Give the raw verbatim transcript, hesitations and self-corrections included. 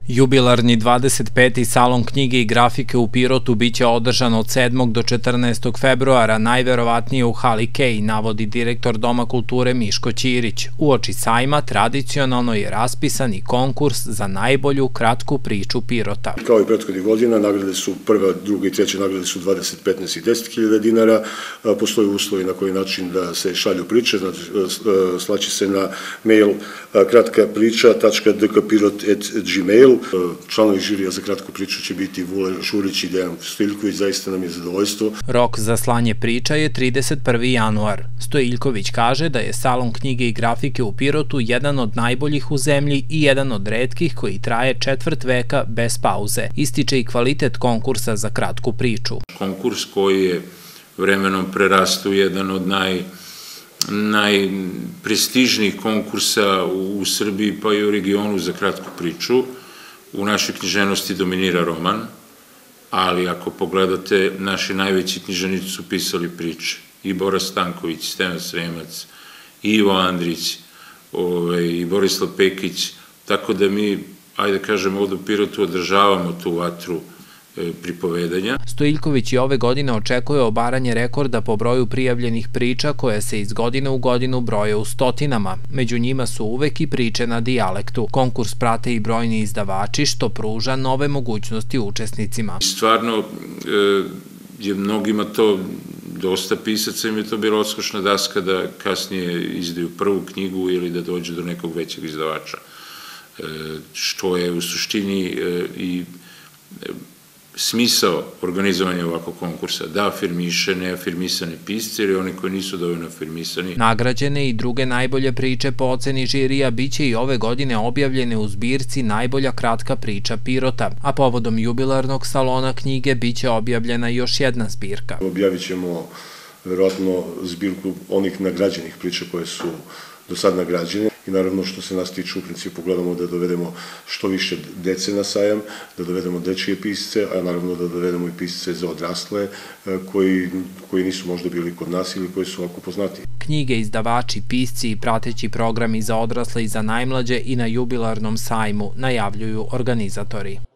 Jubilarni dvadeset peti salon knjige i grafike u Pirotu biće održan od sedmog do četrnaestog februara, najverovatnije u hali Kej, navodi direktor Doma kulture Miško Ćirić. Uoči sajma tradicionalno je raspisan i konkurs za najbolju kratku priču Pirota. Kao i prethodnih godina, nagrade su prva, druga i treća nagrade su dvadeset, petnaest i deset hiljada dinara. Postoje uslovi na koji način da se šalju priče, znači slaći se na mail kratka priča tačka d k pirot at gmail. Članovi žirija za kratku priču će biti Vule Šurić i Dejan Stojiljković, zaista nam je zadovoljstvo. Rok za slanje priča je trideset prvi januar. Stojiljković kaže da je salon knjige i grafike u Pirotu jedan od najboljih u zemlji i jedan od retkih koji traje četvrt veka bez pauze. Ističe i kvalitet konkursa za kratku priču. Konkurs koji je vremenom prerastao jedan od naj najprestižnijih konkursa u Srbiji pa i u regionu za kratku priču. U našoj književnosti dominira roman, ali ako pogledate, naši najveći književnici su pisali priče. I Bora Stanković, Stevan Sremac, i Ivo Andrić, i Borislav Pekić, tako da mi, ajde kažemo, ovdje u Pirotu održavamo tu vatru pripovedanja. Stojiljković i ove godine očekuje obaranje rekorda po broju prijavljenih priča koje se iz godine u godinu broje u stotinama. Među njima su uvek i priče na dijalektu. Konkurs prate i brojni izdavači, što pruža nove mogućnosti učesnicima. Stvarno je mnogima to, dosta pisaca im je to bila odskočna daska da kasnije izdaju prvu knjigu ili da dođu do nekog većeg izdavača. Što je u suštini i smisao organizovanja ovakvog konkursa, da afirmiše neafirmisane pisce ili oni koji nisu dovoljno afirmisani. Nagrađene i druge najbolje priče po oceni žirija biće i ove godine objavljene u zbirci Najbolja kratka priča Pirota, a povodom jubilarnog salona knjige biće objavljena još jedna zbirka. Objavit ćemo verovatno zbirku onih nagrađenih priča koje su do sad nagrađene i naravno što se nas tiče u principu gledamo da dovedemo što više dece na sajam, da dovedemo dečije pisce, a naravno da dovedemo i pisce za odrasle koji nisu možda bili kod nas ili koji su ovako poznati. Knjige, izdavači, pisci i prateći programi za odrasle i za najmlađe i na jubilarnom sajmu najavljuju organizatori.